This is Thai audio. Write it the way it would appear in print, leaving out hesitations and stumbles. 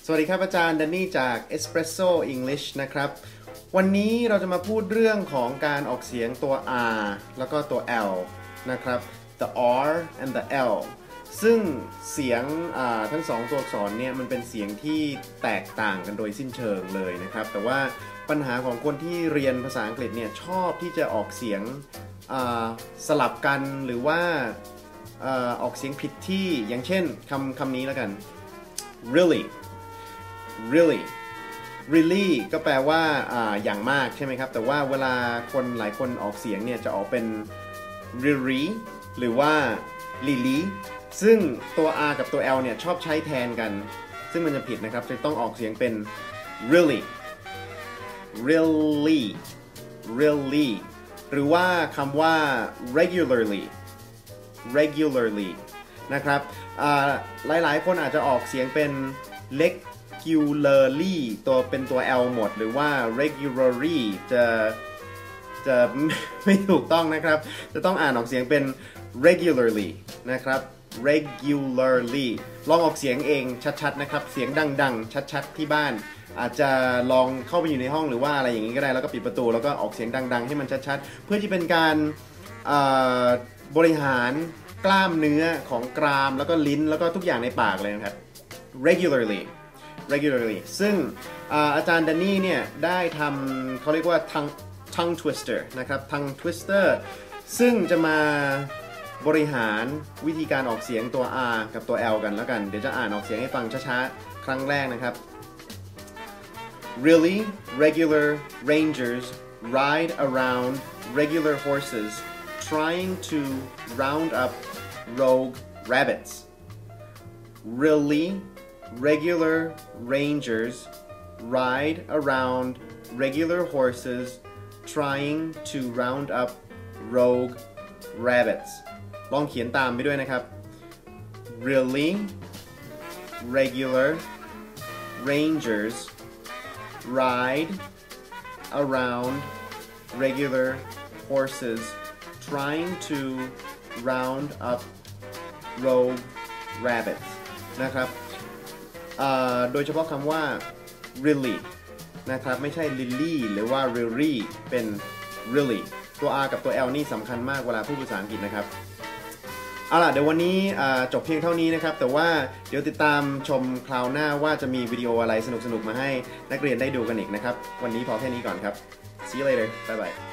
สวัสดีครับอาจารย์แดนนี่จาก Espresso English นะครับวันนี้เราจะมาพูดเรื่องของการออกเสียงตัว R แล้วก็ตัว L นะครับ the R and the L ซึ่งเสียงทั้งสองตัวอักษรเนี่ยมันเป็นเสียงที่แตกต่างกันโดยสิ้นเชิงเลยนะครับแต่ว่าปัญหาของคนที่เรียนภาษาอังกฤษเนี่ยชอบที่จะออกเสียงสลับกันหรือว่าออกเสียงผิดที่อย่างเช่นคำนี้แล้วกัน really really ก็แปลว่าอย่างมากใช่ไหมครับแต่ว่าเวลาคนหลายคนออกเสียงเนี่ยจะออกเป็น really หรือว่า lily ซึ่งตัว R กับตัว L เนี่ยชอบใช้แทนกันซึ่งมันจะผิดนะครับจะต้องออกเสียงเป็น really หรือว่าคำว่า regularly นะครับหลายๆคนอาจจะออกเสียงเป็นregularly เป็นตัว L หมดหรือว่า regularly จะไม่ถูกต้องนะครับจะต้องอ่านออกเสียงเป็น regularly นะครับ regularly ลองออกเสียงเองชัดๆนะครับเสียงดังๆชัดๆที่บ้านอาจจะลองเข้าไปอยู่ในห้องหรือว่าอะไรอย่างนี้ก็ได้แล้วก็ปิดประตูแล้วก็ออกเสียงดังๆให้มันชัดๆเพื่อที่เป็นการบริหารกล้ามเนื้อของกรามแล้วก็ลิ้นแล้วก็ทุกอย่างในปากเลยนะครับ regularly ซึ่งอาจารย์แดนนี่เนี่ยได้ทำเขาเรียกว่า tongue twister นะครับ tongue twister ซึ่งจะมาบริหารวิธีการออกเสียงตัว R กับตัว L กันแล้วกันเดี๋ยวจะอ่านออกเสียงให้ฟังช้าๆครั้งแรกนะครับ Really regular rangers ride around regular horses trying to round up rogue rabbits. Really regular rangers ride around regular horses trying to round up rogue rabbits ลองเขียนตามไปด้วยนะครับ Really regular rangers ride around regular horses trying to round up rogue rabbits นะครับโดยเฉพาะคำว่า really นะครับไม่ใช่ lily หรือว่า really เป็น really ตัว R กับตัว L นี่สำคัญมากเวลาพูดภาษาอังกฤษนะครับเอาล่ะเดี๋ยววันนี้จบเพียงเท่านี้นะครับแต่ว่าเดี๋ยวติดตามชมคราวหน้าว่าจะมีวิดีโออะไรสนุกๆมาให้นักเรียนได้ดูกันอีกนะครับวันนี้พอแค่นี้ก่อนครับ See you later bye bye